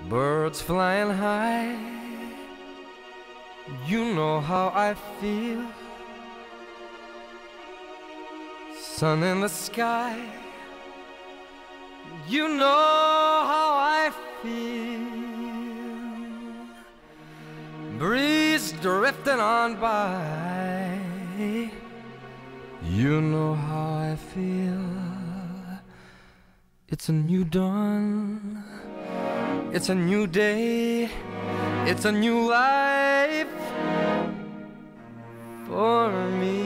Birds flying high, you know how I feel. Sun in the sky, you know how I feel. Breeze drifting on by, you know how I feel. It's a new dawn, it's a new day, it's a new life for me.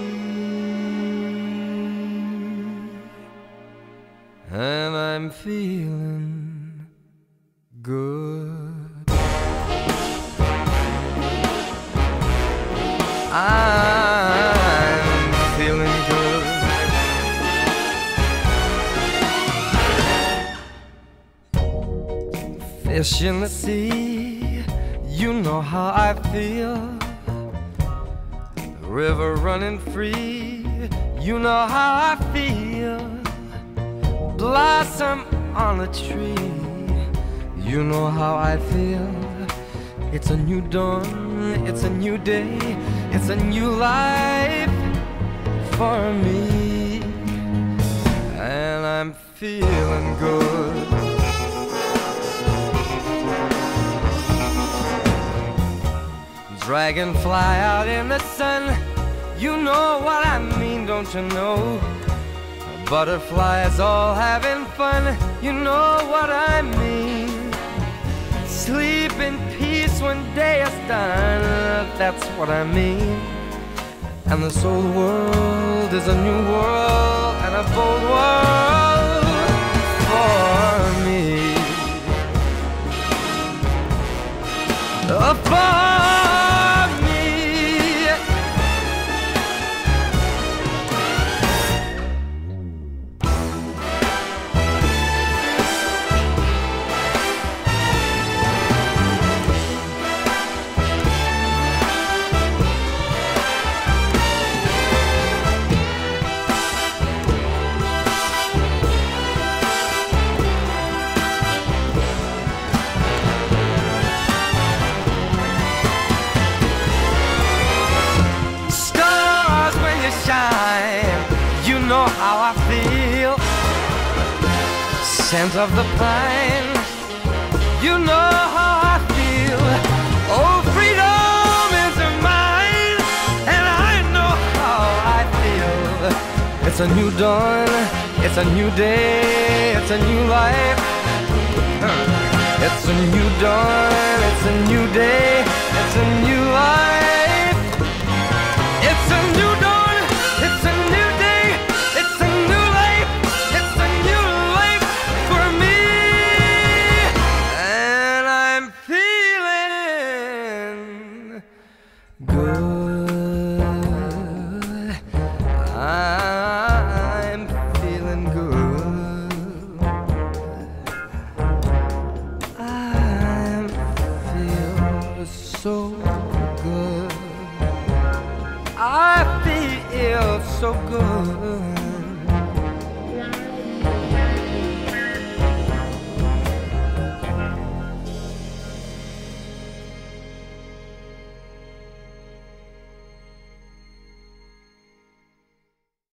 And I'm feeling good. I'm feeling good. Fish in the sea, you know how I feel. River running free, you know how I feel. Blossom on a tree, you know how I feel. It's a new dawn, it's a new day, it's a new life for me. And I'm feeling good. Dragonfly out in the sun, you know what I mean, don't you know? Butterflies all having fun, you know what I mean. Sleep in peace when day is done, that's what I mean. And this old world is a new world and a bold world for me. For you know how I feel. Scent of the pine, you know how I feel. Oh, freedom is mine, and I know how I feel. It's a new dawn, it's a new day, it's a new life. It's a new dawn, it's a new day, it's a new life. It's a new dawn, it's a new day, it's a new life, it's a new life for me. And I'm feeling good. I'm feeling good. I feel so good. I feel so good.